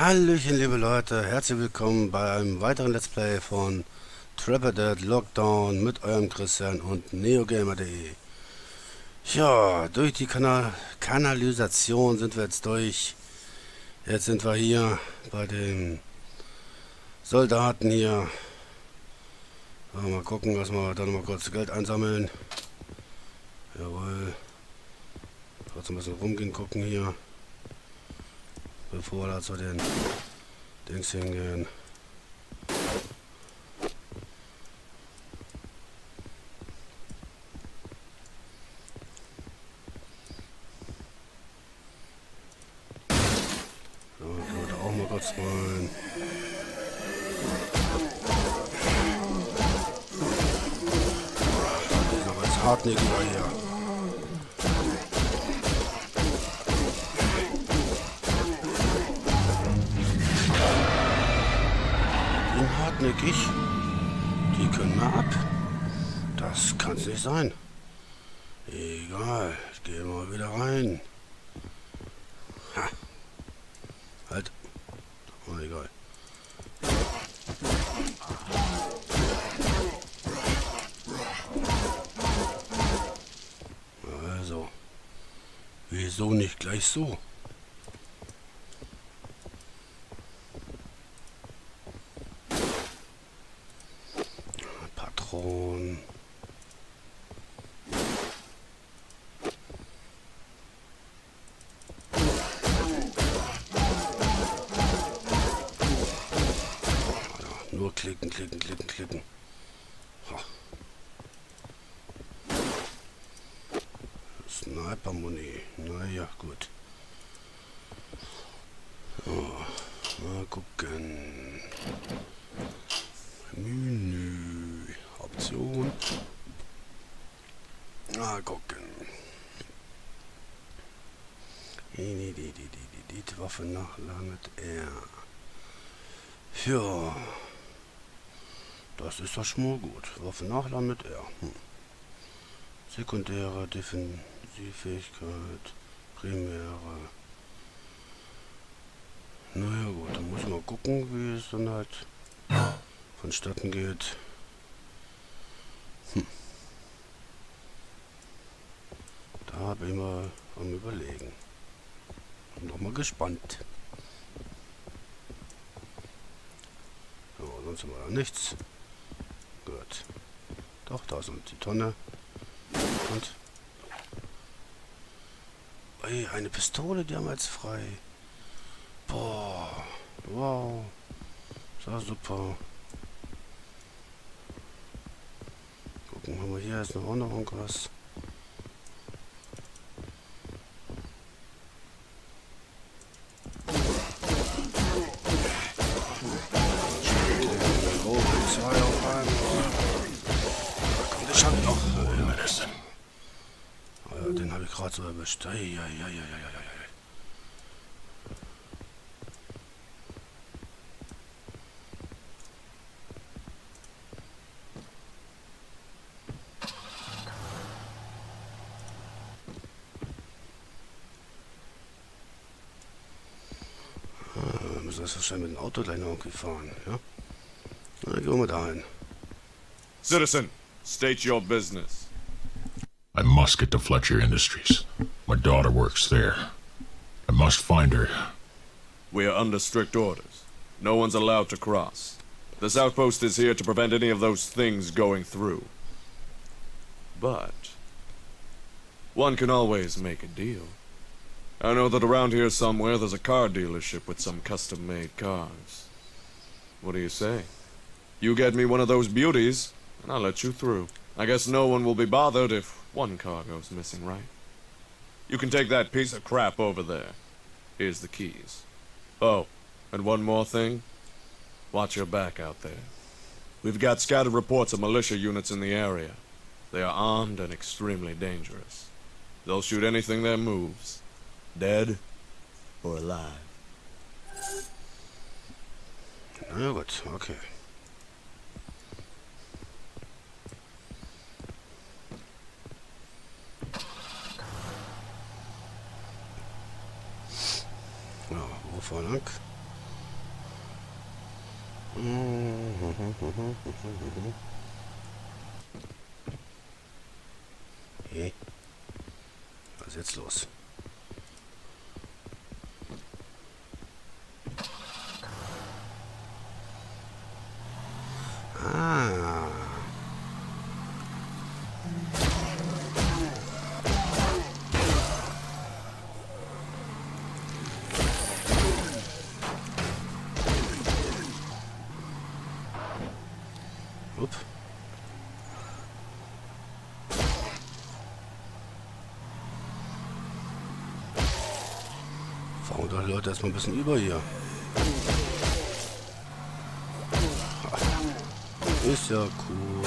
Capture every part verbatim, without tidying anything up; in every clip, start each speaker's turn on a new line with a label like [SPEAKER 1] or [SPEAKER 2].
[SPEAKER 1] Hallöchen, liebe Leute, herzlich willkommen bei einem weiteren Let's Play von Trapper Dead Lockdown mit eurem Christian und neogamer punkt de. Ja, durch die Kanal Kanalisation sind wir jetzt durch. Jetzt sind wir hier bei den Soldaten hier. Mal gucken, dass wir da nochmal kurz Geld einsammeln. Jawohl. Trotzdem ein bisschen rumgehen, gucken hier. Bevor wir da zu den Dings hingehen. So, gehen wir da auch mal kurz rein. Das ist aber jetzt hartnäckiger hier. Hartnäckig. Die können wir ab. Das kann es nicht sein. Egal. Ich gehe mal wieder rein. Ha. Halt. Oh, egal. Also. Wieso nicht gleich so? Patron. Ja, nur klicken, klicken, klicken, klicken. Ha. Sniper-Muni. Naja, gut. So, mal gucken. Menü. Option. Mal gucken. Die, die, die, die, die, die Waffe nachladen mit R. Ja. Das ist doch schon mal gut. Waffe nachladen mit R. Hm. Sekundäre Defensivfähigkeit. Primäre. Naja gut, dann muss ich mal gucken, wie es dann halt vonstatten geht. Hm. Da bin ich mal am Überlegen. Bin doch mal gespannt. So, sonst haben wir da nichts. Gut. Doch, da ist noch die Tonne. Und. Ey, eine Pistole, die haben wir jetzt frei. Boah. Wow. Das war super. Gucken, haben wir hier jetzt noch auch noch irgendwas. Oh, zwei auf einmal. Da kommt der Schatten noch. Oh ja, den habe ich gerade so erwischt. Ja, ja, ja, ja, ja, ja. Wir müssen das wahrscheinlich mit dem Auto gleich noch irgendwie fahren, ja? Na, gehen wir mal dahin.
[SPEAKER 2] Citizen, state your business.
[SPEAKER 3] I must get to Fletcher Industries. My daughter works there. I must find her.
[SPEAKER 2] We are under strict orders. No one's allowed to cross. This outpost is here to prevent any of those things going through. But one can always make a deal. I know that around here somewhere there's a car dealership with some custom-made cars. What do you say? You get me one of those beauties, and I'll let you through. I guess no one will be bothered if one car goes missing, right? You can take that piece of crap over there. Here's the keys. Oh, and one more thing. Watch your back out there. We've got scattered reports of militia units in the area. They are armed and extremely dangerous. They'll shoot anything that moves. Dead or alive.
[SPEAKER 1] Na gut, okay. Ja, wo voll lang? Hey. Was ist jetzt los? Ah. Upp. Fahren doch die Leute erstmal ein bisschen über hier. Ist ja cool.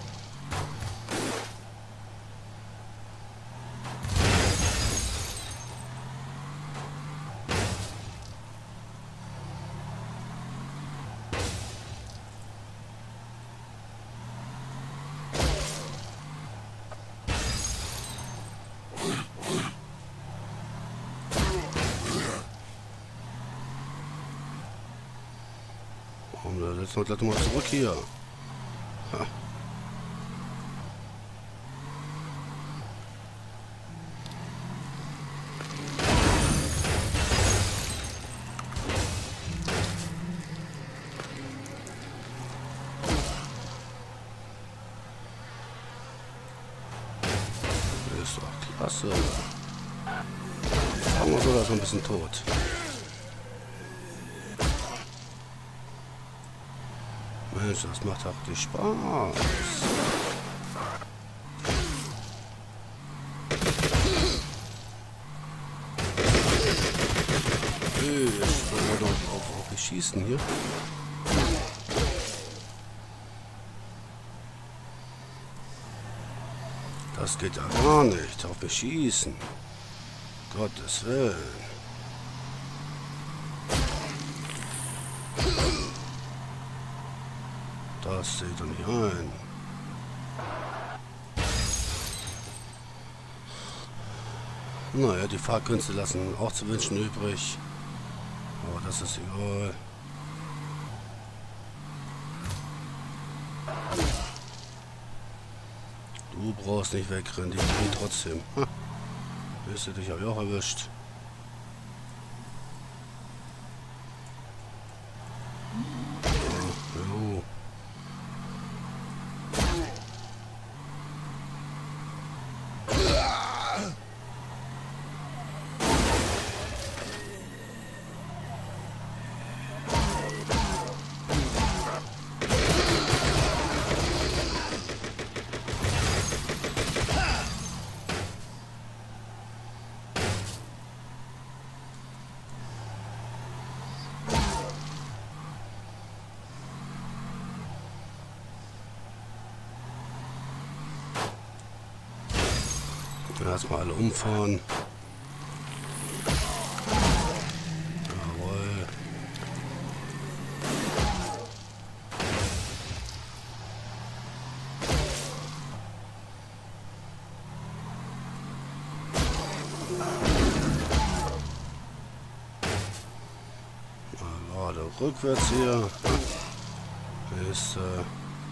[SPEAKER 1] Warum, da setzen wir gleich mal zurück hier. Ha. Ist doch klasse. Sagen wir so, da ist noch ein bisschen tot. Mensch, das macht richtig Spaß. Hey, jetzt wollen wir doch auf, auf mich schießen hier. Das geht ja gar nicht. Auf mich schießen. Gottes Willen. Das seht ihr nicht ein. Naja, die Fahrkünste lassen auch zu wünschen übrig. Aber das ist egal. Du brauchst nicht wegrennen, die gehen trotzdem. Ha. Wirst du dich aber auch erwischt. Jo. Erstmal alle umfahren. Jawohl. Mal gerade rückwärts hier. Ist äh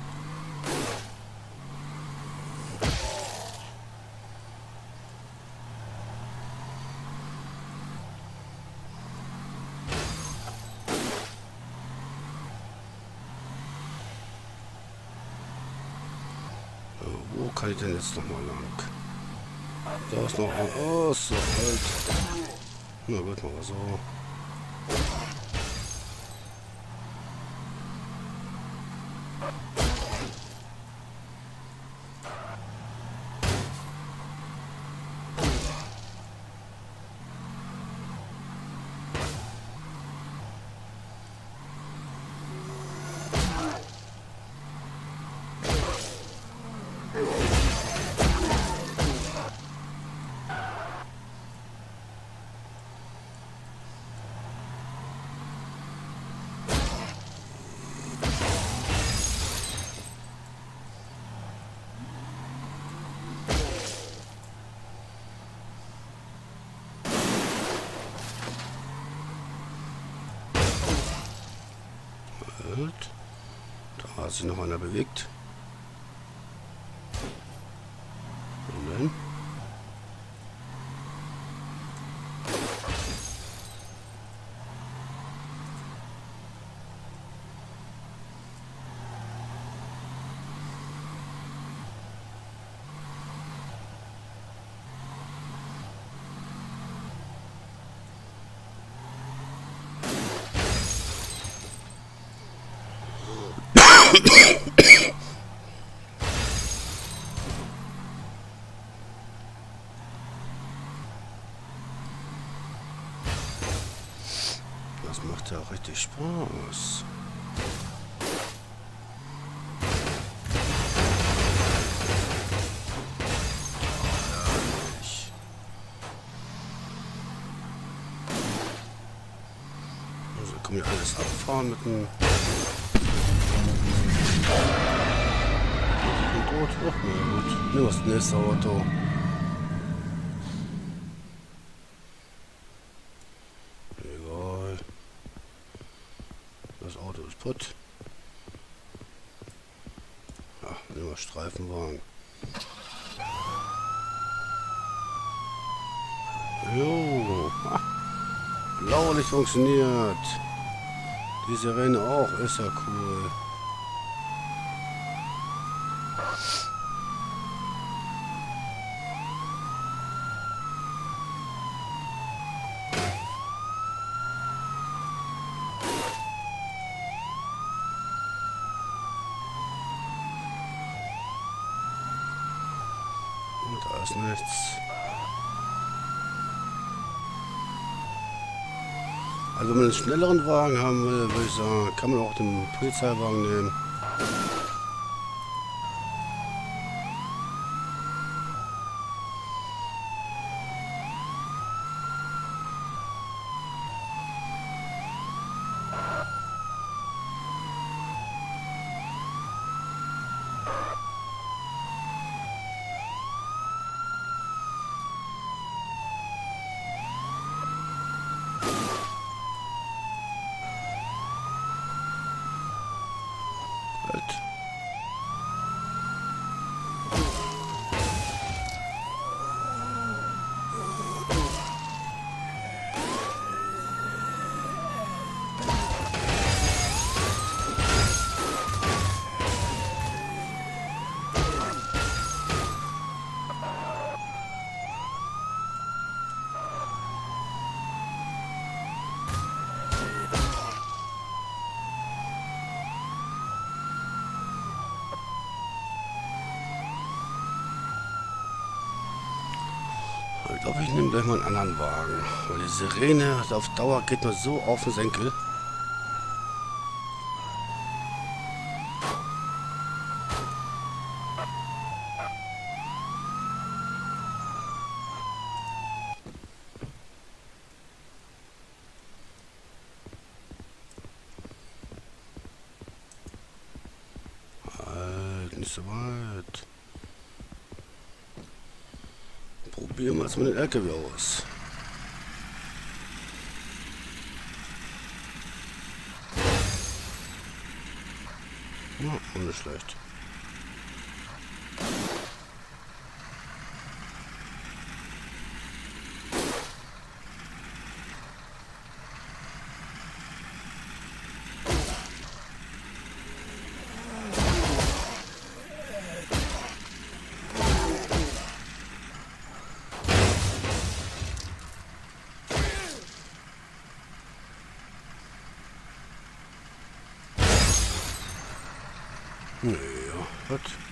[SPEAKER 1] Wo kann ich denn jetzt noch mal lang? Da ist noch ein... Oh, so halt. Na gut, mal so. Halt. Da hat sich noch einer bewegt. Moment. Das macht ja auch richtig Spaß. Herrlich. Also kann ich alles abfahren mit dem Rot. Ach, na gut. Nehmen wir das nächste Auto. Egal. Das Auto ist putt. Ja, nehmen wir Streifenwagen. Jo. Ha. Blaulicht funktioniert. Die Sirene auch. Ist ja cool. Da ist nichts. Also wenn man einen schnelleren Wagen haben will, würde ich sagen, kann man auch den Polizeiwagen nehmen. Halt. Ich glaube, ich nehme gleich mal einen anderen Wagen. Weil die Sirene auf Dauer geht mir so auf den Senkel. Halt, nicht so weit. Probieren wir es mit dem L K W aus. Ja, auch nicht schlecht. Nee, ja, was?